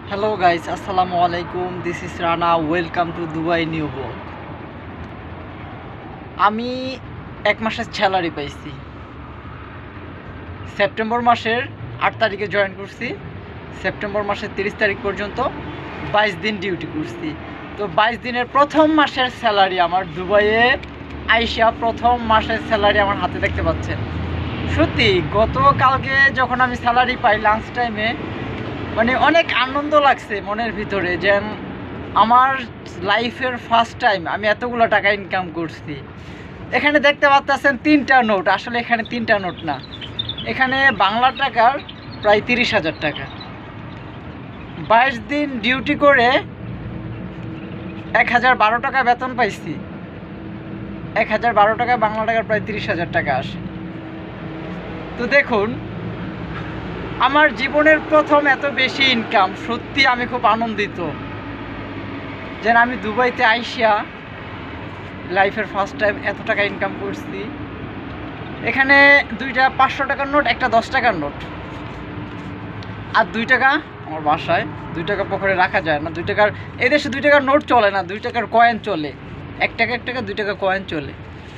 Hello guys, Assalamu alaikum. This is Rana. Welcome to Dubai New Vlog. আমি এক মাসের salary পাইছি। September মাসের 8 তারিখে জয়েন করছি। সেপ্টেম্বর মাসের 30 তারিখ পর্যন্ত 22 দিন ডিউটি করছি। তো 22 দিনের প্রথম মাসের স্যালারি আমার দুবাইয়ে আইসা প্রথম মাসের স্যালারি আমার হাতে দেখতে পাচ্ছেন। সত্যি গতকালকে যখন আমি স্যালারি পাই লাঞ্চ টাইমে মানে অনেক আনন্দ লাগছে মনের ভিতরে, যে আমার লাইফের ফার্স্ট টাইম আমি এতগুলো টাকা ইনকাম করছি। এখানে দেখতে পাচ্ছেন 3টা নোট, আসলে এখানে 3টা নোট না, এখানে বাংলা টাকার প্রায় 30,000 টাকা। 22 দিন ডিউটি করে 1012 টাকা বেতন পাইছি। 1012 টাকা বাংলা টাকার প্রায় 30,000 টাকা আসে। তো দেখুন, আমার জীবনের প্রথম এত বেশি ইনকাম, সত্যি আমি খুব আনন্দিত যে আমি দুবাইতে আইসা লাইফের ফার্স্ট টাইম এত টাকা ইনকাম করছি। এখানে 2টা 500 টাকার নোট, একটা 10 টাকার নোট, আর 2 টাকা আমার বাসায়। 2 টাকা পকেটে রাখা যায় না। 2 টাকার এদেশে 2 টাকার নোট চলে না, 2 টাকার কয়েন চলে। 1 টাকা 2 টাকা কয়েন চলে।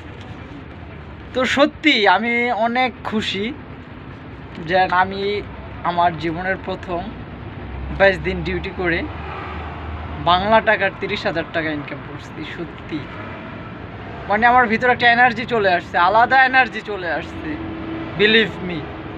তো সত্যি আমি অনেক খুশি যে আমি আমার জীবনের প্রথম 22 দিন ডিউটি করে বাংলা টাকার 30,000 টাকা ইনকাম করছি। সত্যি মানে আমার ভিতরে একটা এনার্জি চলে আসছে, আলাদা এনার্জি চলে আসছে, বিলিভ মি।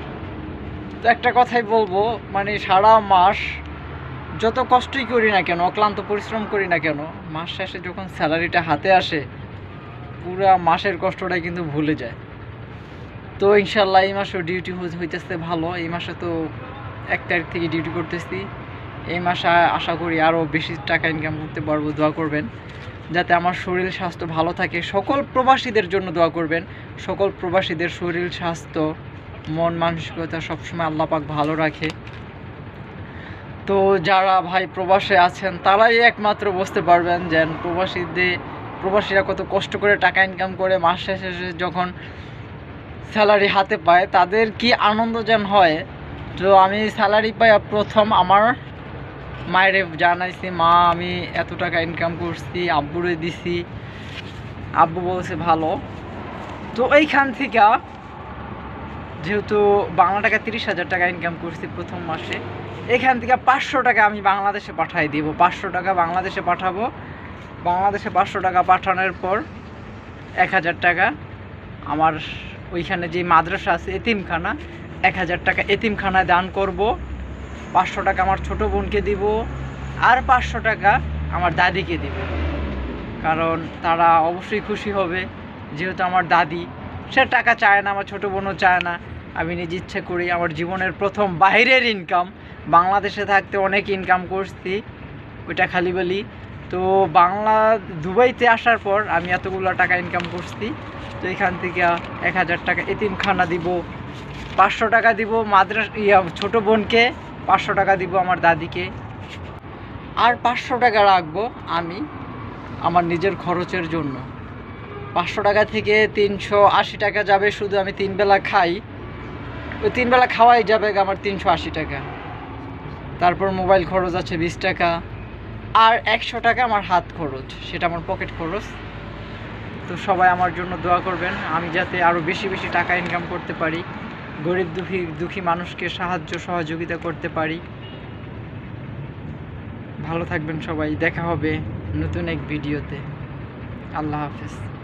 তো একটা কথাই বলবো, মানে সারা মাস যত কষ্টই করি না কেন, অক্লান্ত পরিশ্রম করি না কেন, মাস শেষে যখন স্যালারিটা হাতে আসে পুরা মাসের কষ্টটা কিন্তু ভুলে যায়। তো ইনশাল্লাহ এই মাসেও ডিউটি হইতেছে ভালো। এই মাসে তো 1 তারিখ থেকে ডিউটি করতেছি। এই মাসে আশা করি আরও বেশি টাকা ইনকাম করতে পারবো। দোয়া করবেন যাতে আমার শরীর স্বাস্থ্য ভালো থাকে। সকল প্রবাসীদের জন্য দোয়া করবেন। সকল প্রবাসীদের শরীর স্বাস্থ্য মন মানসিকতা সবসময় আল্লাহ পাক ভালো রাখে। তো যারা ভাই প্রবাসে আছেন তারাই একমাত্র বুঝতে পারবেন যে প্রবাসীরা কত কষ্ট করে টাকা ইনকাম করে মাস শেষে যখন স্যালারি হাতে পায় তাদের কি আনন্দ যেন হয়। তো আমি স্যালারি পাই প্রথম আমার মায়েরে জানাইছি, মা আমি এত টাকা ইনকাম করছি, আব্বুরে দিছি। আব্বু বলছে ভালো। তো এইখান থেকে যেহেতু বাংলা টাকা 30,000 টাকা ইনকাম করছি প্রথম মাসে, এখান থেকে 500 টাকা আমি বাংলাদেশে পাঠাই দিব। 500 টাকা বাংলাদেশে পাঠাবো। বাংলাদেশে 500 টাকা পাঠানোর পর 1000 টাকা আমার ওইখানে যে মাদ্রাসা আছে এতিমখানা, 1000 টাকা এতিমখানায় দান করব। 500 টাকা আমার ছোটো বোনকে দিব, আর 500 টাকা আমার দাদিকে দিব। কারণ তারা অবশ্যই খুশি হবে, যেহেতু আমার দাদি সে টাকা চায় না, আমার ছোটো বোনও চায় না। আমি নিজ ইচ্ছে করি। আমার জীবনের প্রথম বাইরের ইনকাম। বাংলাদেশে থাকতে অনেক ইনকাম করছি, ওইটা খালি বলি। তো দুবাইতে আসার পর আমি এতগুলো টাকা ইনকাম করছি। তো এখান থেকে 1000 টাকা এতিমখানা দিব, 500 টাকা দিব ছোটো বোনকে, 500 টাকা দিব আমার দাদিকে, আর 500 টাকা রাখবো আমি আমার নিজের খরচের জন্য। 500 টাকা থেকে 380 টাকা যাবে শুধু আমি 3 বেলা খাই। ওই 3 বেলা খাওয়াই যাবে আমার 380 টাকা। তারপর মোবাইল খরচ আছে 20 টাকা, আর 100 টাকা আমার হাত খরচ, সেটা আমার পকেট খরচ। তো সবাই আমার জন্য দোয়া করবেন, আমি যাতে আরও বেশি বেশি টাকা ইনকাম করতে পারি, গরিব দুঃখী মানুষকে সহযোগিতা করতে পারি। ভালো থাকবেন সবাই। দেখা হবে নতুন এক ভিডিওতে। আল্লাহ হাফেজ।